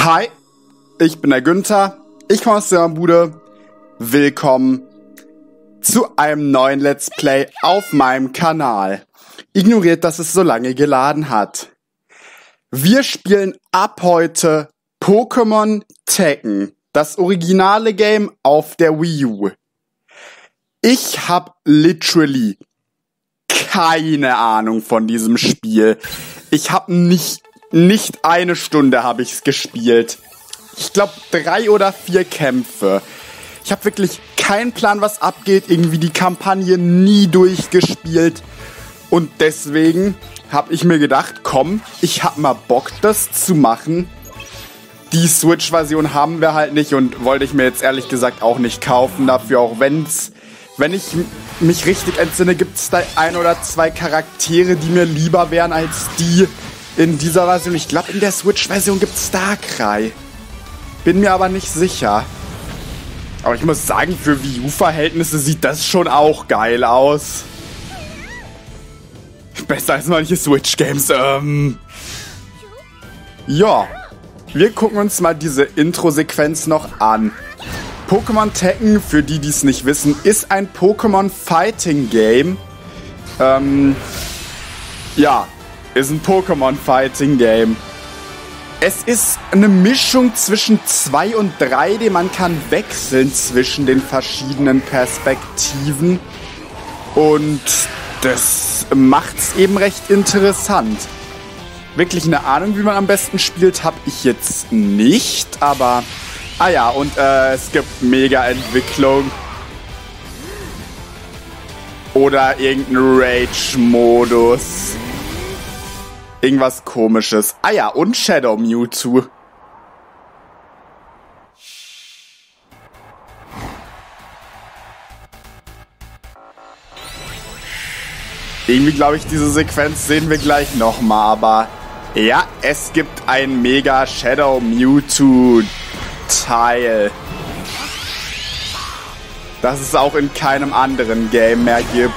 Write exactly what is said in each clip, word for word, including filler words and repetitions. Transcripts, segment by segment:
Hi, ich bin der Günther, ich komme aus der Bude. Willkommen zu einem neuen Let's Play auf meinem Kanal. Ignoriert, dass es so lange geladen hat. Wir spielen ab heute Pokémon Tekken, das originale Game auf der Wii U. Ich habe literally keine Ahnung von diesem Spiel. Ich habe nicht nicht eine Stunde habe ich's gespielt. Ich glaube drei oder vier Kämpfe. Ich habe wirklich keinen Plan, was abgeht. Irgendwie die Kampagne nie durchgespielt. Und deswegen habe ich mir gedacht, komm, ich hab mal Bock, das zu machen. Die Switch-Version haben wir halt nicht und wollte ich mir jetzt ehrlich gesagt auch nicht kaufen. Dafür auch wenn's, wenn ich mich richtig entsinne, gibt es da ein oder zwei Charaktere, die mir lieber wären als die in dieser Version. Ich glaube, in der Switch-Version gibt es Darkrai. Bin mir aber nicht sicher. Aber ich muss sagen, für Wii U-Verhältnisse sieht das schon auch geil aus. Besser als manche Switch-Games. Ähm. Ja. Wir gucken uns mal diese Intro-Sequenz noch an. Pokémon Tekken, für die, die es nicht wissen, ist ein Pokémon-Fighting-Game. Ähm. Ja. Ist ein Pokémon-Fighting-Game. Es ist eine Mischung zwischen zwei und drei D. Man kann wechseln zwischen den verschiedenen Perspektiven. Und das macht's eben recht interessant. Wirklich eine Ahnung, wie man am besten spielt, habe ich jetzt nicht. Aber, ah ja, und äh, es gibt Mega-Entwicklung. Oder irgendein Rage-Modus. Irgendwas Komisches. Ah ja, und Shadow Mewtwo. Irgendwie glaube ich, diese Sequenz sehen wir gleich nochmal, aber ja, es gibt ein Mega Shadow Mewtwo Teil. Das es auch in keinem anderen Game mehr gibt.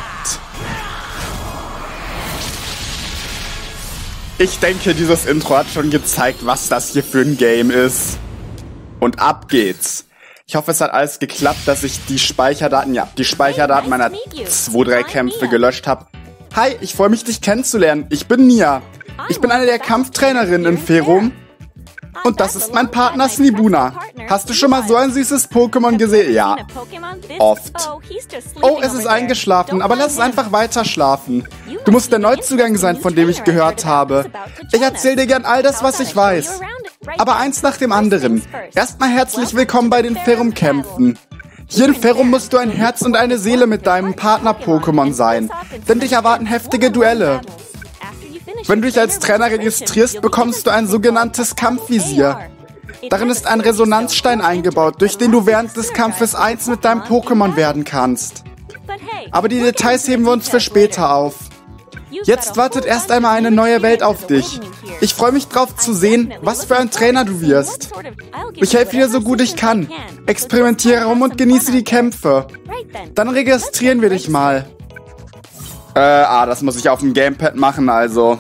Ich denke, dieses Intro hat schon gezeigt, was das hier für ein Game ist. Und ab geht's. Ich hoffe, es hat alles geklappt, dass ich die Speicherdaten, ja, die Speicherdaten meiner zwei, drei Kämpfe gelöscht habe. Hi, ich freue mich, dich kennenzulernen. Ich bin Nia. Ich bin eine der Kampftrainerinnen in Ferum. Und das ist mein Partner Snibuna. Hast du schon mal so ein süßes Pokémon gesehen? Ja, oft. Oh, es ist eingeschlafen, aber lass es einfach weiter schlafen. Du musst der Neuzugang sein, von dem ich gehört habe. Ich erzähle dir gern all das, was ich weiß. Aber eins nach dem anderen. Erstmal herzlich willkommen bei den Ferum-Kämpfen. Hier in Ferum musst du ein Herz und eine Seele mit deinem Partner-Pokémon sein, denn dich erwarten heftige Duelle. Wenn du dich als Trainer registrierst, bekommst du ein sogenanntes Kampfvisier. Darin ist ein Resonanzstein eingebaut, durch den du während des Kampfes eins mit deinem Pokémon werden kannst. Aber die Details heben wir uns für später auf. Jetzt wartet erst einmal eine neue Welt auf dich. Ich freue mich drauf zu sehen, was für ein Trainer du wirst. Ich helfe dir so gut ich kann. Experimentiere rum und genieße die Kämpfe. Dann registrieren wir dich mal. Äh, ah, das muss ich auf dem Gamepad machen, also.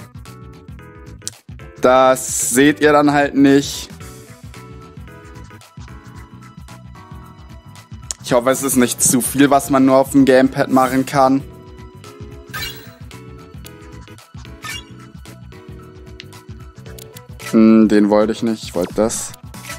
Das seht ihr dann halt nicht. Ich hoffe, es ist nicht zu viel, was man nur auf dem Gamepad machen kann. Hm, den wollte ich nicht. Ich wollte das.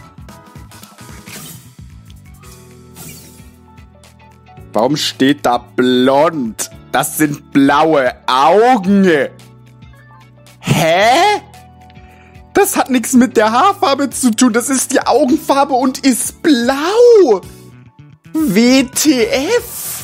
Warum steht da blond? Das sind blaue Augen. Hä? Das hat nichts mit der Haarfarbe zu tun. Das ist die Augenfarbe und ist blau. W T F?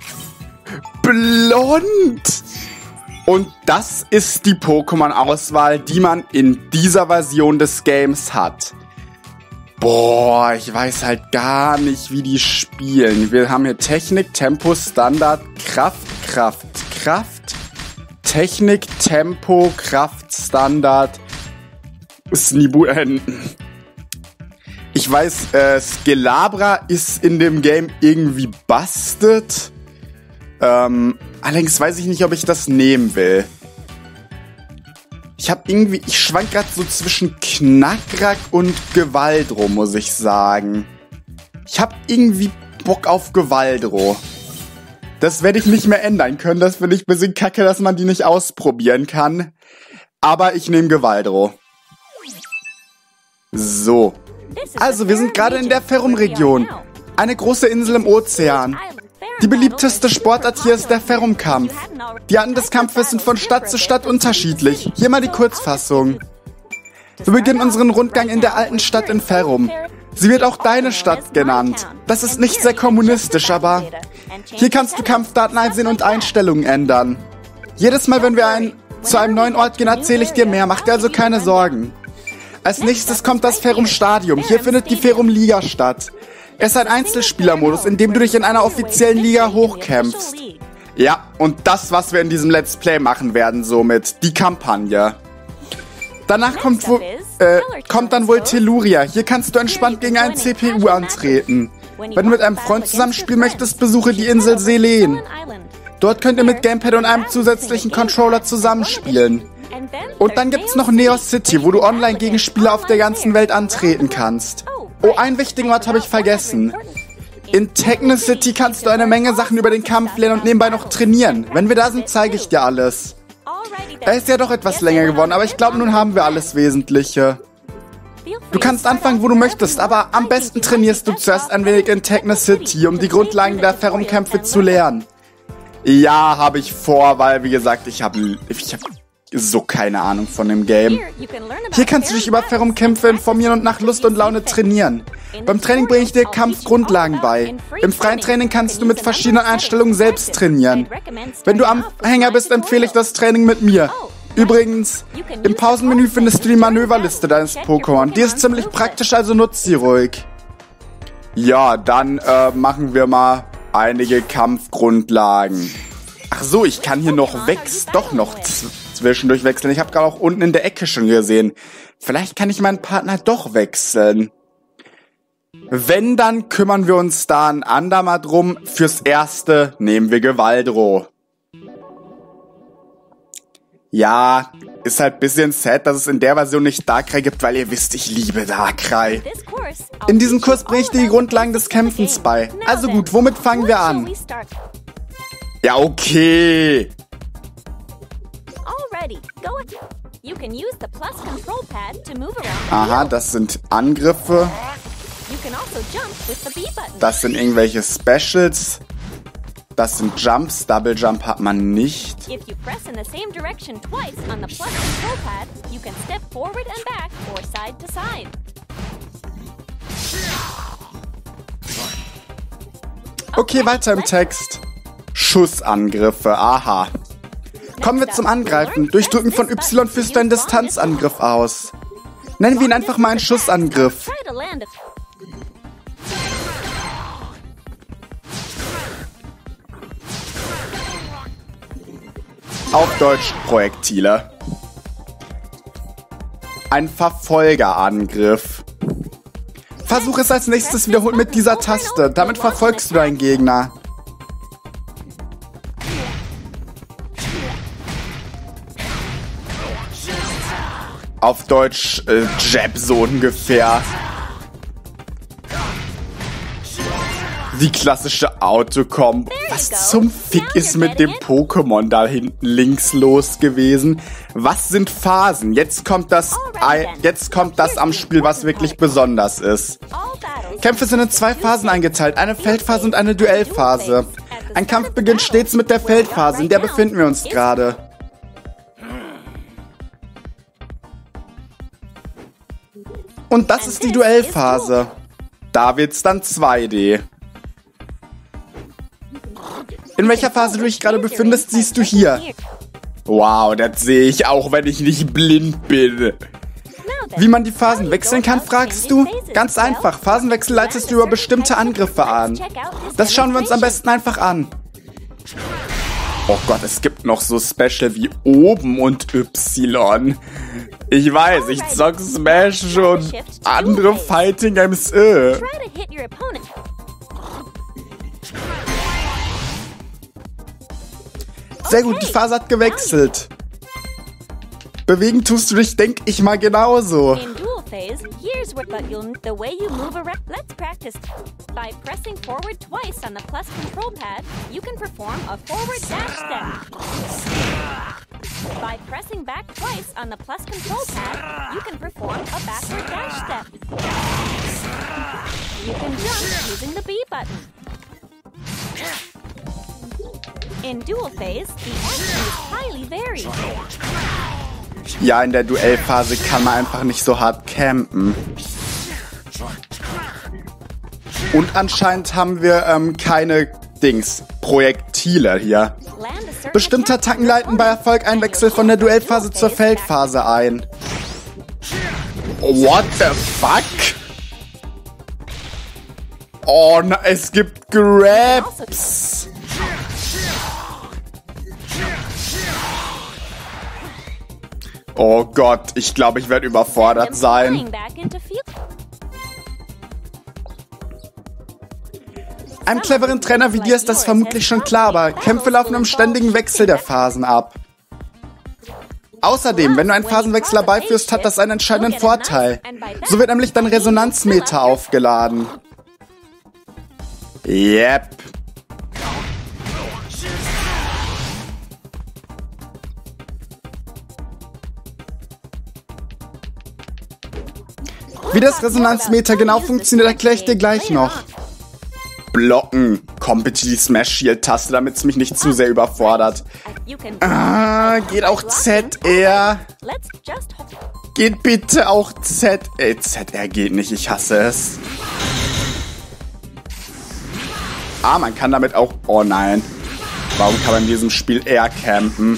Blond. Und das ist die Pokémon-Auswahl, die man in dieser Version des Games hat. Boah, ich weiß halt gar nicht, wie die spielen. Wir haben hier Technik, Tempo, Standard, Kraft, Kraft, Kraft. Technik, Tempo, Kraft, Standard. Snibu... Äh, ich weiß, äh, Skelabra ist in dem Game irgendwie busted. Ähm, allerdings weiß ich nicht, ob ich das nehmen will. Ich Ich habe irgendwie, ich schwank gerade so zwischen Knackrack und Gewaldro, muss ich sagen. Ich habe irgendwie Bock auf Gewaldro. Das werde ich nicht mehr ändern können. Das finde ich ein bisschen kacke, dass man die nicht ausprobieren kann. Aber ich nehme Gewaldro. So. Also, wir sind gerade in der Ferrum-Region. Eine große Insel im Ozean. Die beliebteste Sportart hier ist der Ferrum-Kampf. Die Arten des Kampfes sind von Stadt zu Stadt unterschiedlich. Hier mal die Kurzfassung. Wir beginnen unseren Rundgang in der alten Stadt in Ferrum. Sie wird auch deine Stadt genannt. Das ist nicht sehr kommunistisch, aber hier kannst du Kampfdaten einsehen und Einstellungen ändern. Jedes Mal, wenn wir ein, zu einem neuen Ort gehen, erzähle ich dir mehr. Mach dir also keine Sorgen. Als nächstes kommt das Ferrum Stadium. Hier findet die Ferrum Liga statt. Es ist ein Einzelspielermodus, in dem du dich in einer offiziellen Liga hochkämpfst. Ja, und das, was wir in diesem Let's Play machen werden, somit die Kampagne. Danach kommt, wo, äh, kommt dann wohl Telluria. Hier kannst du entspannt gegen einen C P U antreten. Wenn du mit einem Freund zusammenspielen möchtest, besuche die Insel Selen. Dort könnt ihr mit Gamepad und einem zusätzlichen Controller zusammenspielen. Und dann gibt's noch Neos City, wo du online gegen Spieler auf der ganzen Welt antreten kannst. Oh, einen wichtigen Ort habe ich vergessen. In Techno City kannst du eine Menge Sachen über den Kampf lernen und nebenbei noch trainieren. Wenn wir da sind, zeige ich dir alles. Er ist ja doch etwas länger geworden, aber ich glaube, nun haben wir alles Wesentliche. Du kannst anfangen, wo du möchtest, aber am besten trainierst du zuerst ein wenig in Techno City, um die Grundlagen der Ferrum-Kämpfe zu lernen. Ja, habe ich vor, weil, wie gesagt, ich habe ich hab so keine Ahnung von dem Game. Hier kannst du dich über Ferrum-Kämpfe informieren und nach Lust und Laune trainieren. Beim Training bringe ich dir Kampfgrundlagen bei. Im freien Training kannst du mit verschiedenen Einstellungen selbst trainieren. Wenn du am Hänger bist, empfehle ich das Training mit mir. Übrigens, im Pausenmenü findest du die Manöverliste deines Pokémon. Die ist ziemlich praktisch, also nutz sie ruhig. Ja, dann äh, machen wir mal einige Kampfgrundlagen. Ach so, ich kann hier noch wechseln, doch noch zwischendurch wechseln. Ich habe gerade auch unten in der Ecke schon gesehen. Vielleicht kann ich meinen Partner doch wechseln. Wenn, dann kümmern wir uns da ein andermal drum. Fürs Erste nehmen wir Gewaldro. Ja, ist halt ein bisschen sad, dass es in der Version nicht Darkrai gibt, weil ihr wisst, ich liebe Darkrai. In diesem Kurs bringe ich dir die Grundlagen des Kämpfens bei. Also gut, womit fangen wir an? Ja, okay. Aha, das sind Angriffe. Das sind irgendwelche Specials. Das sind Jumps. Double Jump hat man nicht. Okay, weiter im Text. Schussangriffe, aha. Kommen wir zum Angreifen. Durch Drücken von Y führst du einen Distanzangriff aus. Nennen wir ihn einfach mal einen Schussangriff. Auf Deutsch Projektile. Ein Verfolgerangriff. Versuch es als nächstes wiederholt mit dieser Taste. Damit verfolgst du deinen Gegner. Auf Deutsch äh, Jab so ungefähr. Die klassische Autocombo. Was zum Fick ist mit dem Pokémon da hinten links los gewesen? Was sind Phasen? Jetzt kommt das, jetzt kommt das am Spiel, was wirklich besonders ist. Kämpfe sind in zwei Phasen eingeteilt. Eine Feldphase und eine Duellphase. Ein Kampf beginnt stets mit der Feldphase, in der befinden wir uns gerade. Und das ist die Duellphase. Da wird's dann zwei D. In welcher Phase du dich gerade befindest, siehst du hier. Wow, das sehe ich auch, wenn ich nicht blind bin. Wie man die Phasen wechseln kann, fragst du? Ganz einfach. Phasenwechsel leitest du über bestimmte Angriffe an. Das schauen wir uns am besten einfach an. Oh Gott, es gibt noch so Special wie oben und Y. Ich weiß, ich zock Smash und andere Fighting Games. Äh. Sehr gut, die Phase hat gewechselt. Bewegen tust du dich, denk ich mal, genauso. In dual phase, here's what but you'll the way you move around. Let's practice. By pressing forward twice on the plus control pad, you can perform a forward dash step. By pressing back twice on the plus control pad, you can perform a backward dash step. You can jump using the B button. In dual phase, the action is highly varied. Ja, in der Duellphase kann man einfach nicht so hart campen. Und anscheinend haben wir ähm, keine Dings, Projektile hier. Bestimmte Attacken leiten bei Erfolg einen Wechsel von der Duellphase zur Feldphase ein. What the fuck? Oh, na, es gibt Grabs. Oh Gott, ich glaube, ich werde überfordert sein. Einem cleveren Trainer wie dir ist das vermutlich schon klar, aber Kämpfe laufen im ständigen Wechsel der Phasen ab. Außerdem, wenn du einen Phasenwechsel herbeiführst, hat das einen entscheidenden Vorteil. So wird nämlich dein Resonanzmeter aufgeladen. Yep. Wie das Resonanzmeter genau funktioniert, erkläre ich dir gleich noch. Blocken. Kommt die Smash-Shield-Taste, damit es mich nicht zu sehr überfordert. Ah, geht auch Z R. Geht bitte auch Z R. Äh, Z R geht nicht, ich hasse es. Ah, man kann damit auch... Oh nein. Warum kann man in diesem Spiel R campen?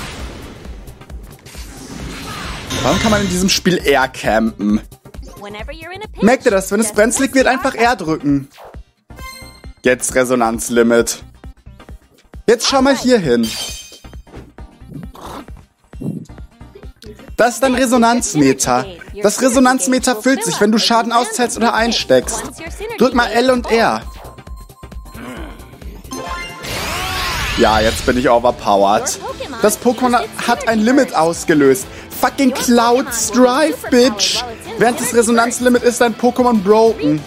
Warum kann man in diesem Spiel R campen? Merkt ihr das? Wenn es brenzlig wird, einfach R drücken. Jetzt Resonanzlimit. Jetzt schau mal hier hin. Das ist ein Resonanzmeter. Das Resonanzmeter füllt sich, wenn du Schaden austeilst oder einsteckst. Drück mal L und R. Ja, jetzt bin ich overpowered. Das Pokémon hat ein Limit ausgelöst. Fucking Cloud Strife, Bitch. Während des Resonanzlimit ist dein Pokémon broken.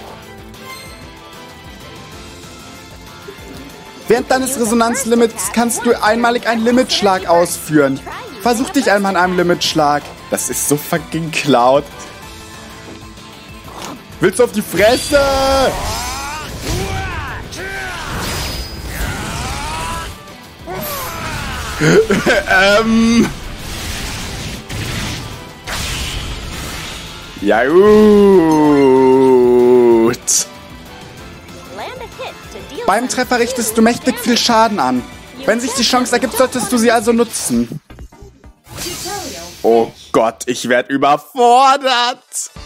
Während deines Resonanzlimits kannst du einmalig einen Limitschlag ausführen. Versuch dich einmal an einem Limitschlag. Das ist so fucking Cloud. Willst du auf die Fresse? ähm... Ja gut. Beim Treffer richtest du mächtig viel Schaden an. Wenn sich die Chance ergibt, solltest du sie also nutzen. Oh Gott, ich werde überfordert.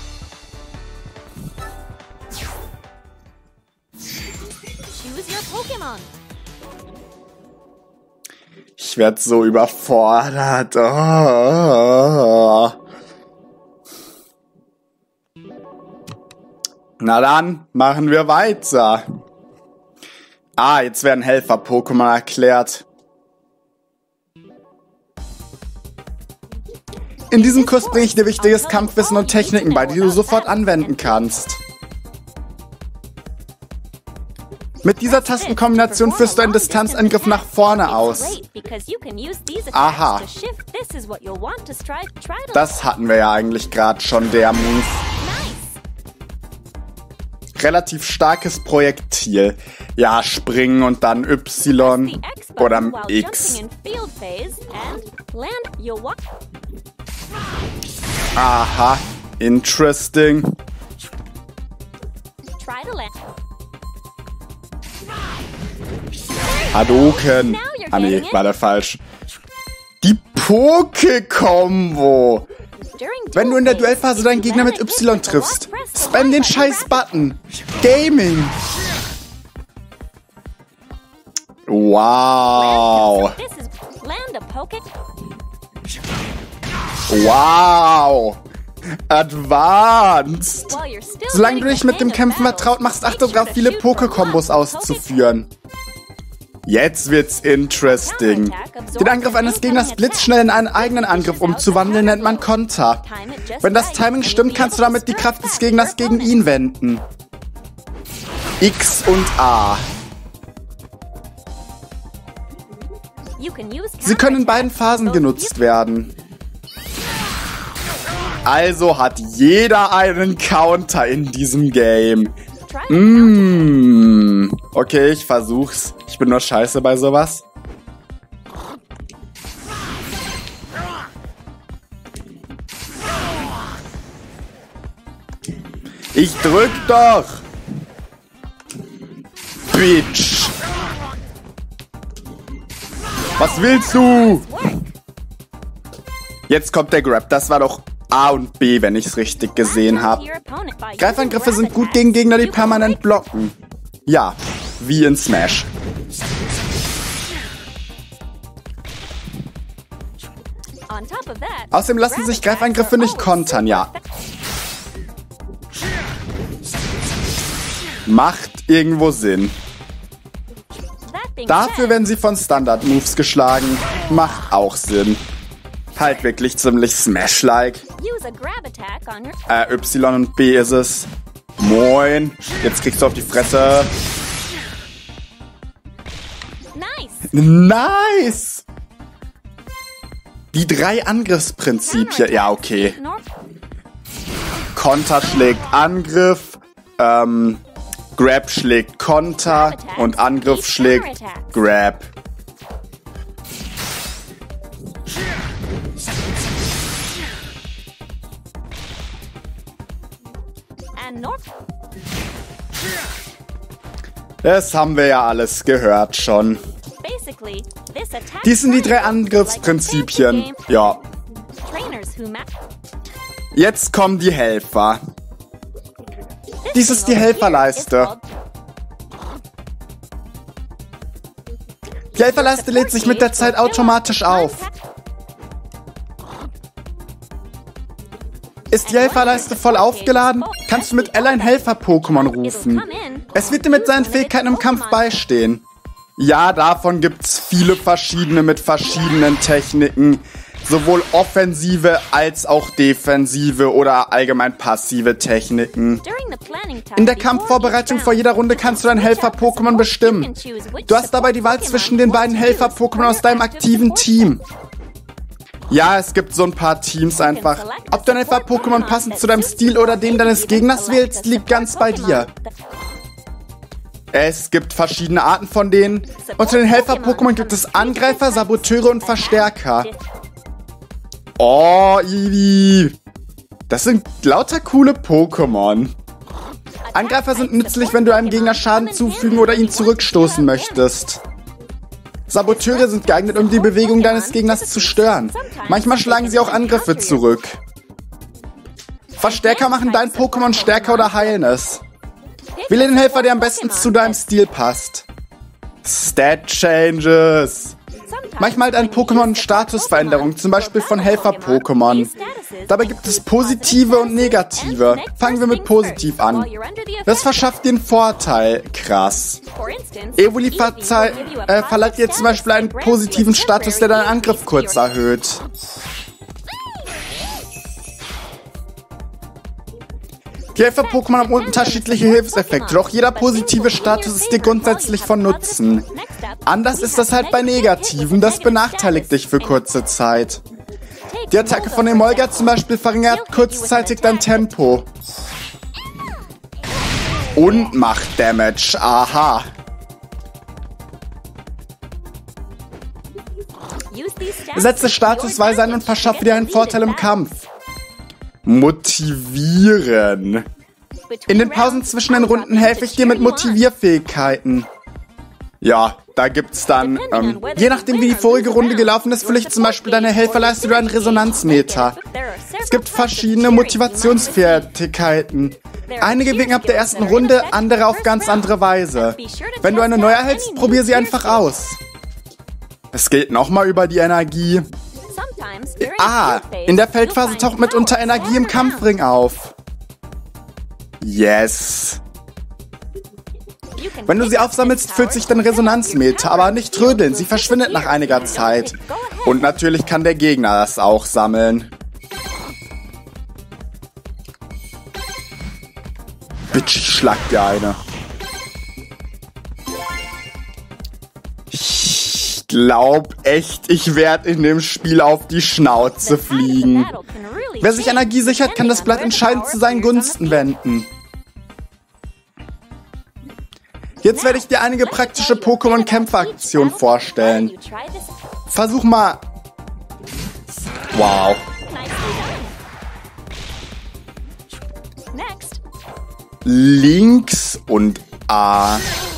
Ich werde so überfordert. Oh. Na dann, machen wir weiter. Ah, jetzt werden Helfer-Pokémon erklärt. In diesem Kurs bringe ich dir wichtiges Kampfwissen und Techniken bei, die du sofort anwenden kannst. Mit dieser Tastenkombination führst du einen Distanzangriff nach vorne aus. Aha. Das hatten wir ja eigentlich gerade schon, der Move. Relativ starkes Projektil. Ja, springen und dann Y oder X. Aha, interesting. Hadouken. Ah nee, war der falsch. Die Poké-Kombo. Wenn du in der Duellphase deinen Gegner mit Y triffst, spam den scheiß Button. Gaming. Wow. Wow. Advanced. Solange du dich mit dem Kämpfen vertraut machst, achte darauf, viele Poké-Kombos auszuführen. Jetzt wird's interesting. Den Angriff eines Gegners blitzschnell in einen eigenen Angriff umzuwandeln, nennt man Konter. Wenn das Timing stimmt, kannst du damit die Kraft des Gegners gegen ihn wenden. X und A. Sie können in beiden Phasen genutzt werden. Also hat jeder einen Counter in diesem Game. Mmh. Okay, ich versuch's. Ich bin nur scheiße bei sowas. Ich drück doch! Bitch! Was willst du? Jetzt kommt der Grab. Das war doch A und B, wenn ich's richtig gesehen habe. Greifangriffe sind gut gegen Gegner, die permanent blocken. Ja, wie in Smash. Außerdem lassen sich Greifangriffe nicht kontern, ja. Macht irgendwo Sinn. Dafür werden sie von Standard-Moves geschlagen. Macht auch Sinn. Halt wirklich ziemlich Smash-like. Äh, Y und B ist es. Moin. Jetzt kriegst du auf die Fresse. Nice! Die drei Angriffsprinzipien. Ja, okay. Konter schlägt Angriff. Ähm, Grab schlägt Konter. Und Angriff schlägt Grab. Das haben wir ja alles gehört schon. Dies sind die drei Angriffsprinzipien. Ja. Jetzt kommen die Helfer. Dies ist die Helferleiste. Die Helferleiste lädt sich mit der Zeit automatisch auf. Ist die Helferleiste voll aufgeladen, kannst du mit L ein Helfer-Pokémon rufen. Es wird dir mit seinen Fähigkeiten im Kampf beistehen. Ja, davon gibt's viele verschiedene mit verschiedenen Techniken. Sowohl offensive als auch defensive oder allgemein passive Techniken. In der Kampfvorbereitung vor jeder Runde kannst du dein Helfer-Pokémon bestimmen. Du hast dabei die Wahl zwischen den beiden Helfer-Pokémon aus deinem aktiven Team. Ja, es gibt so ein paar Teams einfach. Ob du ein Helfer-Pokémon passend zu deinem Stil oder dem deines Gegners wählst, liegt ganz bei dir. Es gibt verschiedene Arten von denen. Unter den Helfer-Pokémon gibt es Angreifer, Saboteure und Verstärker. Oh, Eevee. Das sind lauter coole Pokémon. Angreifer sind nützlich, wenn du einem Gegner Schaden zufügen oder ihn zurückstoßen möchtest. Saboteure sind geeignet, um die Bewegung deines Gegners zu stören. Manchmal schlagen sie auch Angriffe zurück. Verstärker machen dein Pokémon stärker oder heilen es. Wähle den Helfer, der am besten zu deinem Stil passt. Stat Changes. Manchmal hat ein Pokémon Statusveränderungen, zum Beispiel von Helfer-Pokémon. Dabei gibt es positive und negative. Fangen wir mit positiv an. Das verschafft dir einen Vorteil. Krass. Evoli äh, verleiht dir zum Beispiel einen positiven Status, der deinen Angriff kurz erhöht. Die Helfer-Pokémon haben unterschiedliche Hilfseffekte, doch jeder positive Status ist dir grundsätzlich von Nutzen. Anders ist das halt bei negativen, das benachteiligt dich für kurze Zeit. Die Attacke von Emolga zum Beispiel verringert kurzzeitig dein Tempo. Und macht Damage, aha. Setze Statusweise ein und verschaffe dir einen Vorteil im Kampf. Motivieren. In den Pausen zwischen den Runden helfe ich dir mit Motivierfähigkeiten. Ja, da gibt's dann, ähm, je nachdem wie die vorige Runde gelaufen ist, fülle ich zum Beispiel deine Helferleiste oder einen Resonanzmeter. Es gibt verschiedene Motivationsfertigkeiten. Einige wirken ab der ersten Runde, andere auf ganz andere Weise. Wenn du eine neue erhältst, probier sie einfach aus. Es geht nochmal über die Energie. Ah, in der Feldphase taucht mitunter Energie im Kampfring auf. Yes. Wenn du sie aufsammelst, füllt sich dein Resonanzmeter, aber nicht trödeln, sie verschwindet nach einiger Zeit. Und natürlich kann der Gegner das auch sammeln. Bitch, ich schlag dir eine. Ich glaub echt, ich werde in dem Spiel auf die Schnauze fliegen. Wer sich Energie sichert, kann das Blatt entscheidend zu seinen Gunsten wenden. Jetzt werde ich dir einige praktische Pokémon-Kämpfer-Aktionen vorstellen. Versuch mal... Wow. Links und A.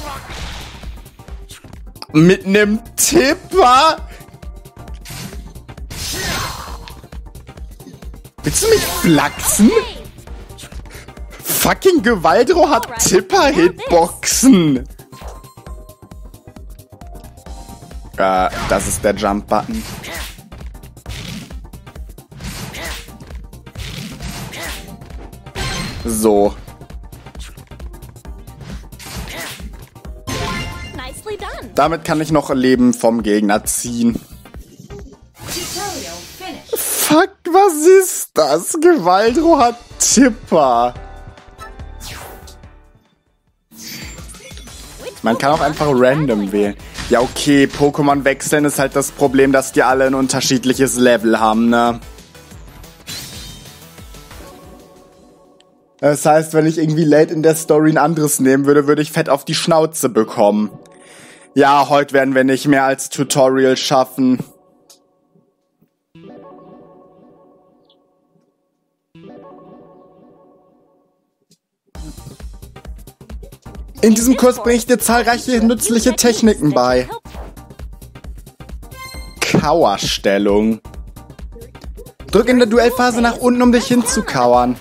Mit nem Tipper? Willst du mich flachsen? Fucking Gewaldro hat Tipper-Hitboxen. Äh, das ist der Jump-Button. So. Damit kann ich noch Leben vom Gegner ziehen. Fuck, was ist das? Gewaldro hat Tipper. Man kann auch einfach random wählen. Ja, okay, Pokémon wechseln ist halt das Problem, dass die alle ein unterschiedliches Level haben, ne? Das heißt, wenn ich irgendwie late in der Story ein anderes nehmen würde, würde ich fett auf die Schnauze bekommen. Ja, heute werden wir nicht mehr als Tutorial schaffen. In diesem Kurs bringe ich dir zahlreiche nützliche Techniken bei. Kauerstellung. Drück in der Duellphase nach unten, um dich hinzukauern.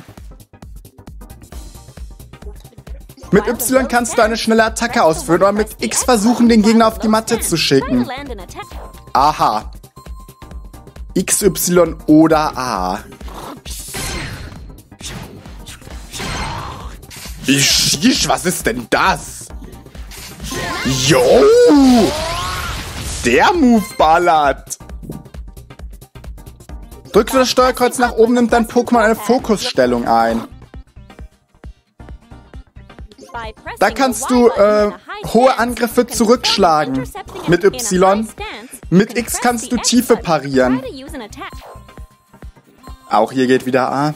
Mit Y kannst du eine schnelle Attacke ausführen oder mit X versuchen, den Gegner auf die Matte zu schicken. Aha. X, Y oder A. Sheesh, was ist denn das? Yo! Der Move ballert! Drückst du das Steuerkreuz nach oben, nimmt dein Pokémon eine Fokusstellung ein. Da kannst du äh, hohe Angriffe zurückschlagen. Mit Y. Mit X kannst du Tiefe parieren. Auch hier geht wieder A.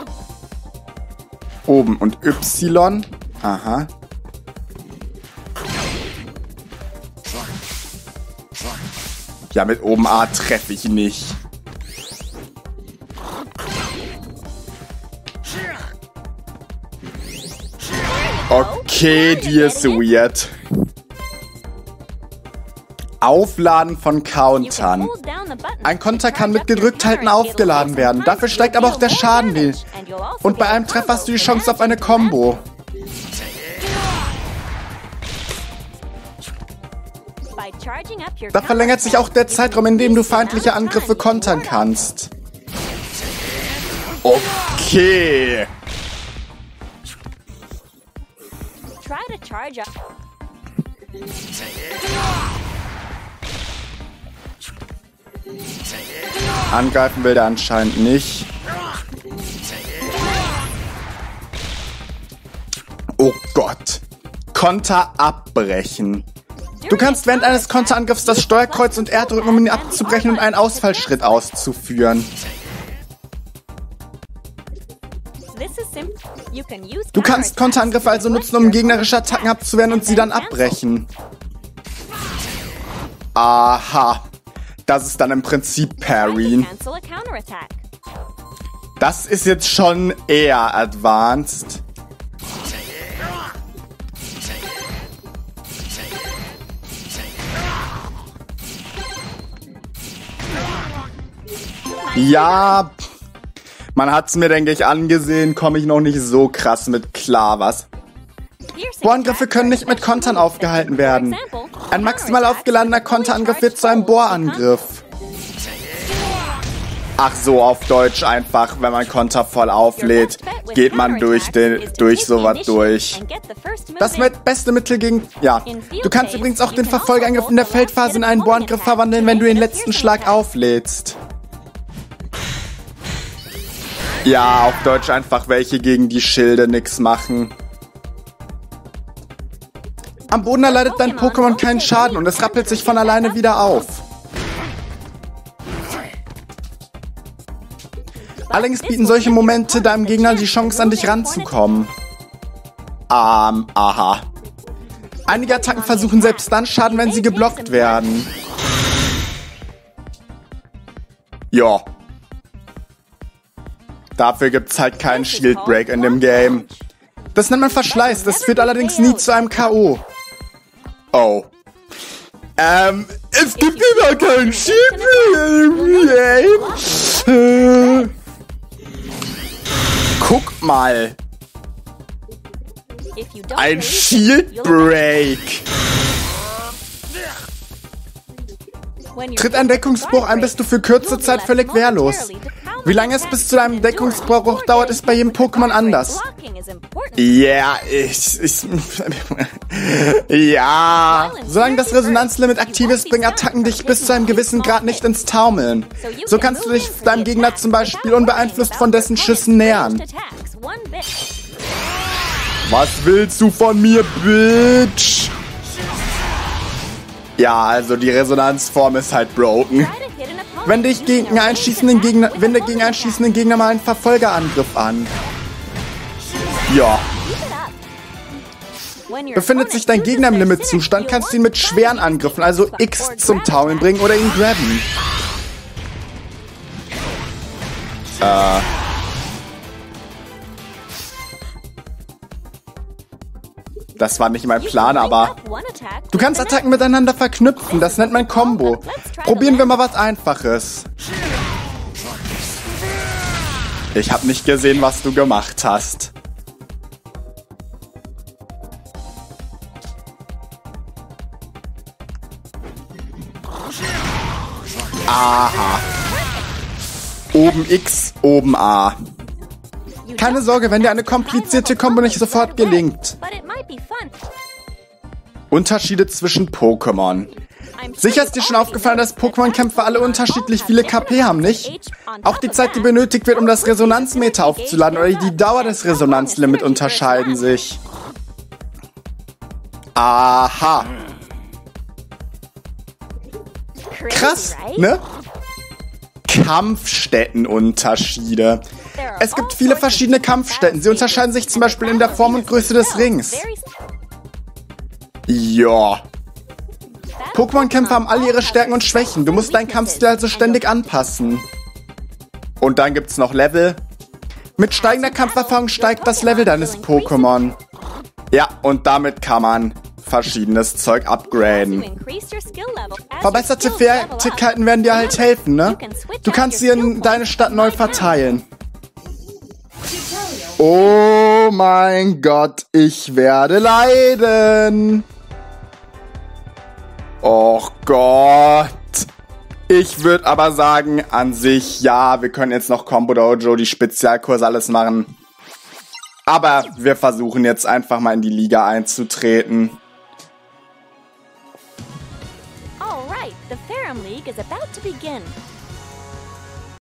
Oben und Y. Aha. Ja, mit oben A treffe ich nicht. Okay, die ist weird. Aufladen von Countern. Ein Konter kann mit gedrückthalten aufgeladen werden. Dafür steigt aber auch der Schaden. Und bei einem Treffer hast du die Chance auf eine Combo. Da verlängert sich auch der Zeitraum, in dem du feindliche Angriffe kontern kannst. Okay. Angreifen will der anscheinend nicht. Oh Gott. Konter abbrechen. Du kannst während eines Konterangriffs das Steuerkreuz und R drücken, um ihn abzubrechen und einen Ausfallschritt auszuführen. Du kannst Konterangriffe also nutzen, um gegnerische Attacken abzuwehren und sie dann abbrechen. Aha. Das ist dann im Prinzip Parry. Das ist jetzt schon eher advanced. Ja, man hat's mir, denke ich, angesehen, komme ich noch nicht so krass mit klar, was? Bohrangriffe können nicht mit Kontern aufgehalten werden. Ein maximal aufgeladener Konterangriff wird zu einem Bohrangriff. Ach so, auf Deutsch einfach, wenn man Konter voll auflädt, geht man durch, den, durch sowas durch. Das beste Mittel gegen... Ja, du kannst übrigens auch den Verfolgerangriff in der Feldphase in einen Bohrangriff verwandeln, wenn du den letzten Schlag auflädst. Ja, auf Deutsch einfach welche gegen die Schilde nix machen. Am Boden erleidet dein Pokémon keinen Schaden und es rappelt sich von alleine wieder auf. Allerdings bieten solche Momente deinem Gegner die Chance, an dich ranzukommen. Ähm, aha. Einige Attacken versuchen selbst dann Schaden, wenn sie geblockt werden. Ja. Dafür gibt's halt keinen Shield Break in dem Game. Das nennt man Verschleiß, das führt allerdings nie zu einem K O Oh. Ähm, es gibt immer keinen Shield Break. Äh, guck mal. Ein Shield Break. Tritt ein Deckungsbruch ein, bist du für kurze Zeit völlig wehrlos. Wie lange es bis zu deinem Deckungsbruch dauert, ist bei jedem Pokémon anders. Ja, ich, ich... ja... Solange das Resonanzlimit aktiv ist, bringen Attacken dich bis zu einem gewissen Grad nicht ins Taumeln. So kannst du dich deinem Gegner zum Beispiel unbeeinflusst von dessen Schüssen nähern. Was willst du von mir, Bitch? Ja, also die Resonanzform ist halt broken. Wende dich gegen einen schießenden Gegner, wende gegen einen schießenden Gegner mal einen Verfolgerangriff an. Ja. Befindet sich dein Gegner im Limitzustand, kannst du ihn mit schweren Angriffen, also X, zum Taumeln bringen oder ihn grabben. Äh. Das war nicht mein Plan, aber... Du kannst Attacken miteinander verknüpfen, das nennt man Combo. Probieren wir mal was Einfaches. Ich habe nicht gesehen, was du gemacht hast. Aha. Oben X, oben A. Keine Sorge, wenn dir eine komplizierte Kombo nicht sofort gelingt. Unterschiede zwischen Pokémon. Sicher ist dir schon aufgefallen, dass Pokémon-Kämpfer alle unterschiedlich viele K P haben, nicht? Auch die Zeit, die benötigt wird, um das Resonanzmeter aufzuladen, oder die Dauer des Resonanzlimits unterscheiden sich. Aha. Krass, ne? Kampfstättenunterschiede. Es gibt viele verschiedene Kampfstätten. Sie unterscheiden sich zum Beispiel in der Form und Größe des Rings. Ja. Pokémon-Kämpfer haben alle ihre Stärken und Schwächen. Du musst deinen Kampfstil also ständig anpassen. Und dann gibt's noch Level. Mit steigender Kampferfahrung steigt das Level deines Pokémon. Ja, und damit kann man verschiedenes Zeug upgraden. Verbesserte Fertigkeiten werden dir halt helfen, ne? Du kannst sie in deine Stadt neu verteilen. Oh mein Gott, ich werde leiden. Och Gott. Ich würde aber sagen, an sich, ja, wir können jetzt noch Combo Dojo, die Spezialkurse, alles machen. Aber wir versuchen jetzt einfach mal in die Liga einzutreten. All right, the Ferrum League is about to begin.